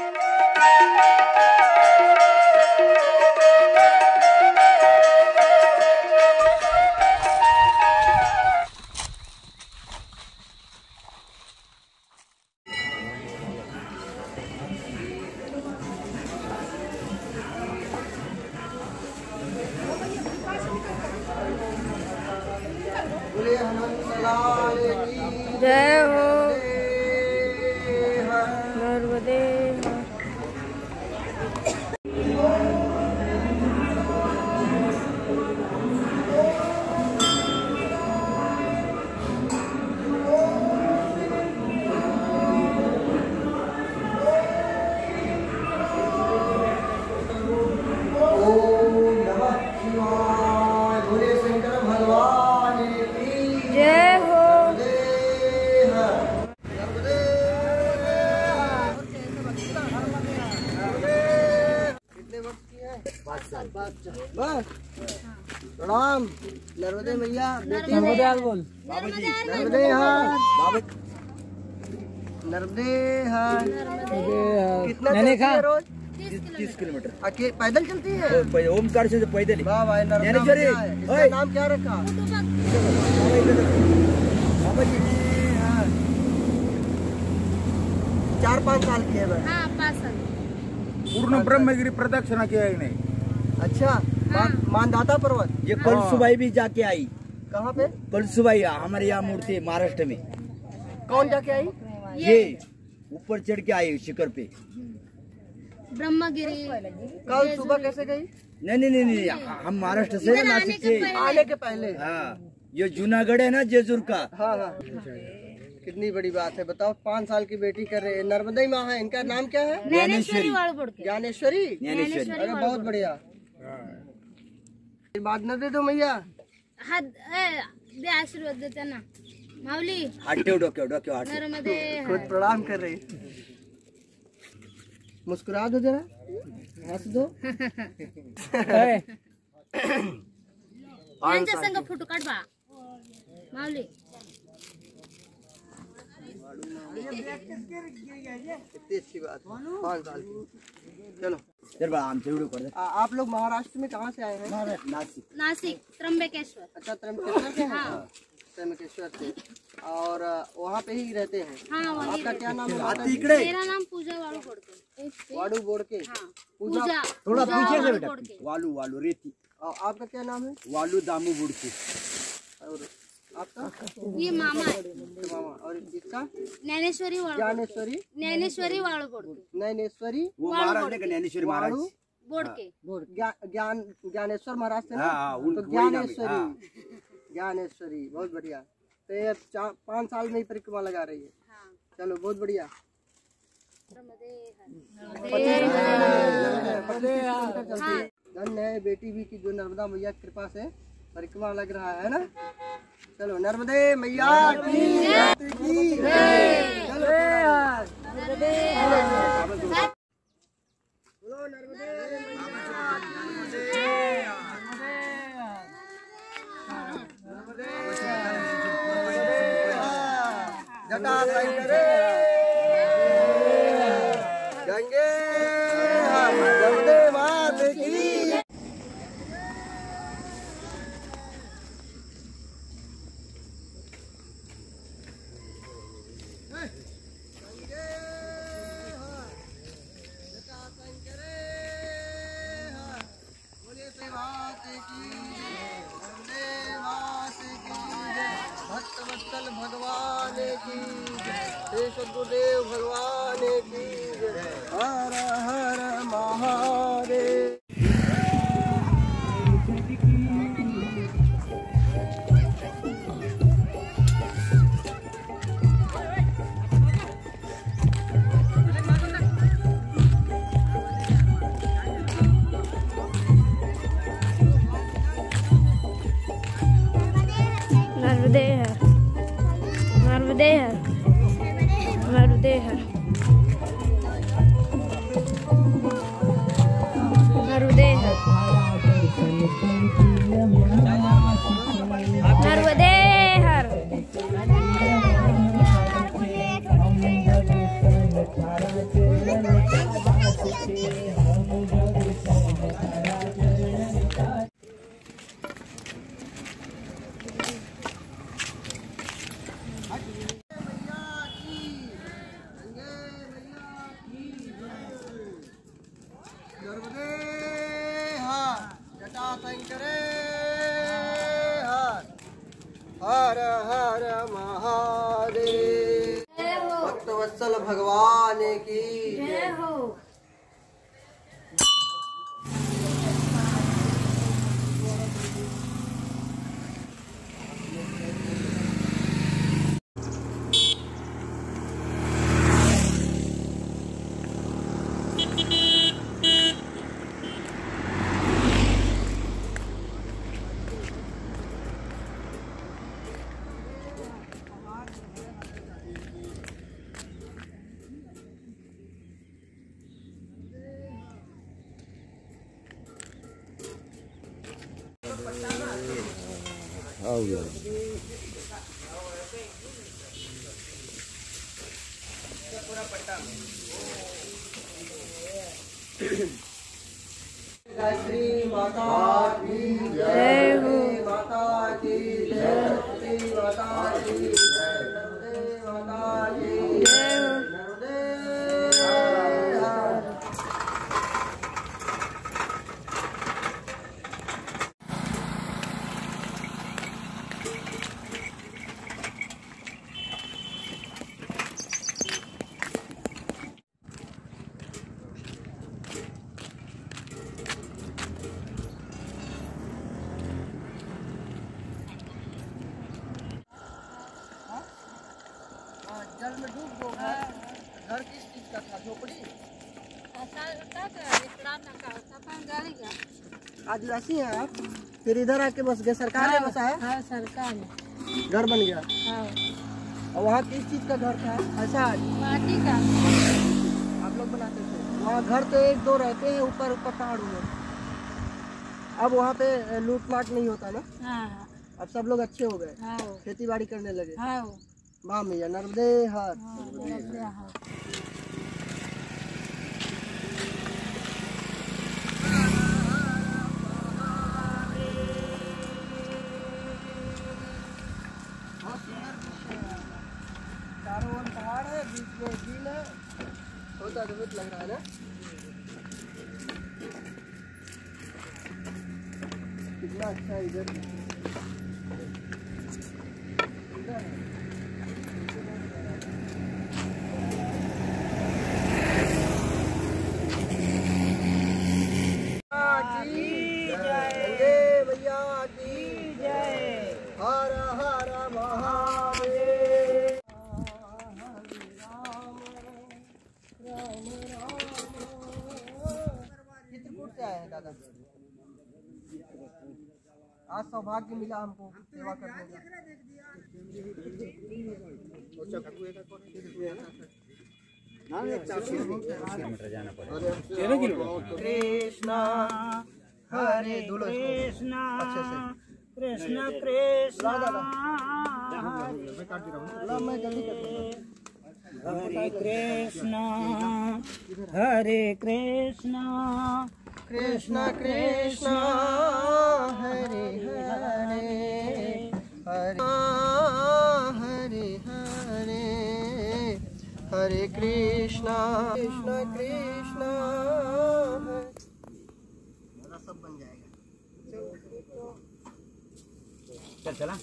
जय हो नर्मदे। प्रणाम नर्मदे मैया। नर्मदे बोल बाबा जी। नर्मदे हार बाबा। नर्मदे हार। कितना चलती है रोज? 30 किलोमीटर। पैदल चलती है? ओमकार से पैदल। वाह भाई नर्मदे। इसका नाम क्या रखा? बाबा जी। 4-5 साल की है। हाँ 5 साल। पूर्ण ब्रह्मगिरी प्रदक्षिणा किया ही नहीं। अच्छा मानधाता पर्वत। ये कल सुबह भी जाके आई। कहाँ पे? कल सुबह हमारे यहाँ मूर्ति महाराष्ट्र में। कौन जाके आई? ये ऊपर चढ़ के आई शिखर पे ब्रह्मगिरी। कल सुबह कैसे गई? नहीं हम महाराष्ट्र से नासिक से आने के पहले। हाँ ये जूनागढ़ है ना जेजूर का। हाँ कितनी बड़ी बात है। बताओ 5 साल की बेटी कर रहे हैं। नर्मदे माँ है। इनका नाम क्या है? ज्ञानेश्वरी। ज्ञानेश्वरी। अरे बहुत बढ़िया। बात न दे दो मैया। दे आशीर्वाद देते ना माऊली। नर्मदे खुद प्रणाम कर रही। मुस्कुरा दो जरा, हंस दो। यांच्या संग फोटो काढवा माऊली। कितनी अच्छी बात है। 5 साल की। चलो आप लोग महाराष्ट्र में कहाँ से आए हैं? नासिक त्र्यंबकेश्वर। अच्छा त्र्यंबकेश्वर से। हाँ त्र्यंबकेश्वर से। और वहाँ पे ही रहते हैं? हाँ वहीं। आपका क्या नाम है? मेरा नाम पूजा वालू बोड़के। वालू बोड़के। हाँ पूजा। थोड़ा पीछे से बेटा। वालू रेती। और आपका क्या नाम है? वालू दामू बुड़के। और आपका? ये मामा है। मामा। और इसका? ज्ञानेश्वरी ज्ञानेश्वरी। ज्ञानेश्वरी वालू बोड़के। ज्ञानेश्वरी वो महाराज का ज्ञानेश्वरी महाराज बोड़के। ज्ञानेश्वर महाराज से ना। तो ज्ञानेश्वरी बहुत बढ़िया। तो ये 5 साल में ही परिक्रमा लगा रही है। चलो बहुत बढ़िया। धन्य है बेटी भी की जो नर्मदा मैया की कृपा से परिक्रमा लग रहा है ना। चलो नर्मदे मैया की जय। बोलो नर्मदे जटा शंकरे गंगे नर्मदे मात की। भगवान की नर्मदे हर जटाशंकरे हर हर महादेव। भक्तवत्सल भगवान की जय हो। श्री माता की जय हो। माता की जय। श्री माता की जय। नर्मदे माता की जय हो। नर्मदे हर। जल में डूब गो घर किस चीज का था? झोपड़ी आदिवासी है आप? फिर इधर आके बस गए? सरकार ने बसाया? हाँ सरकार ने। घर बन गया? हाँ और वहाँ किस चीज का घर था? ऐसा माटी का। आप लोग बनाते थे? वहाँ घर तो एक दो रहते हैं ऊपर ऊपर पहाड़ों में। अब वहाँ पे लूटमाट नहीं होता ना? हाँ अब सब लोग अच्छे हो गए, हाँ खेती बाड़ी करने लगे। हाँ वाह मैया नर्मदे हर। चारों ओर पहाड़ है, बीच में झील है, बहुत अद्भुत लग रहा है ना? कितना अच्छा है इधर। हर हर महादेव। चित्रकूट से आए हैं दादा। आज सौभाग्य मिला हमको सेवा करने का। कृष्णा हरे कृष्णा अच्छे से कृष्ण कृष्ण मैं जल्दी कर हरे कृष्ण हरे कृष्ण कृष्ण कृष्ण हरे हरे हरे हरे हरे हरे कृष्ण कृष्ण कृष्ण सब बन जाएगा। चल चला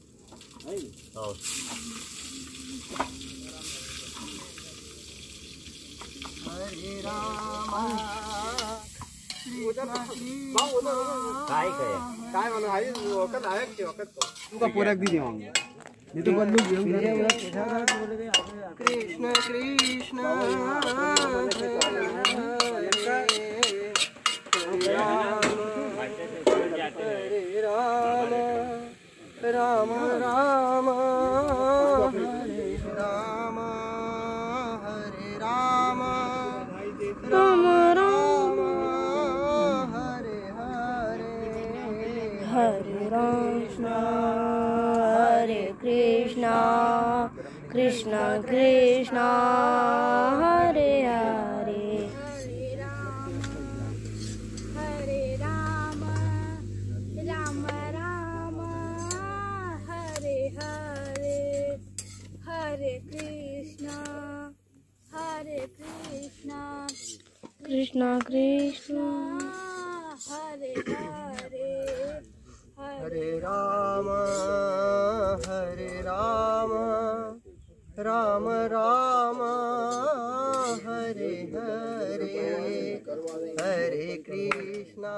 हरे राम काय म्हणून आहे वखत आहे की वखत तुमका पूरक दी देवांगे नहीं तो बंदूक कृष्ण कृष्ण हरे राम राम राम हरे राम हरे राम राम राम हरे हरे हरे कृष्णा हरे कृष्णा कृष्ण कृष्णा हरे हरे कृष्णा कृष्णा हरे राम राम राम हरे हरे हरे कृष्णा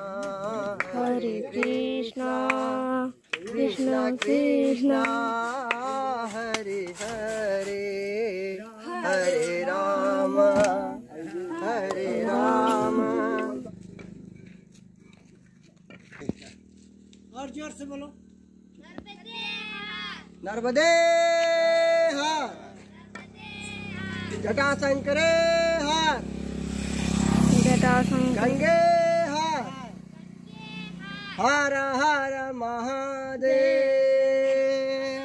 कृष्णा कृष्णा हरे हरे हरे राम और जोर से बोलो। नर्मदे हर जटाशंकरे हर गंगे हर हर हर महादेव।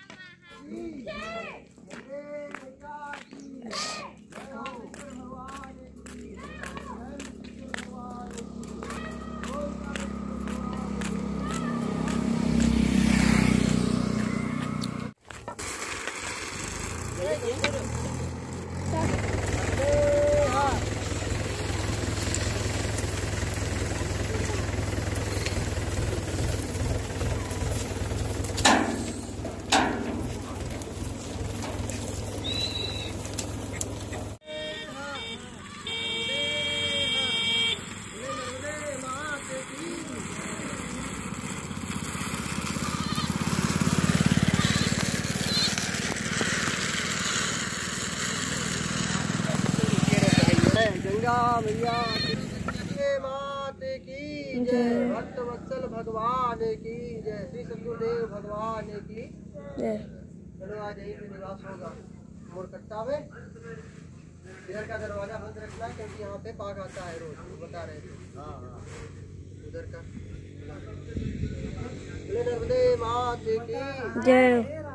गंगा मैया मात की जय, भक्त वत्सल भगवान की जय, श्री सतगुरुदेव भगवान की जय। चलो आज यहीं पे निवास होगा मोरकट्टा में। इधर का दरवाजा बंद रखना क्योंकि यहाँ पे पाक आता है रोज, बता रहे थे। हाँ उधर का। नर्मदे मात की जय।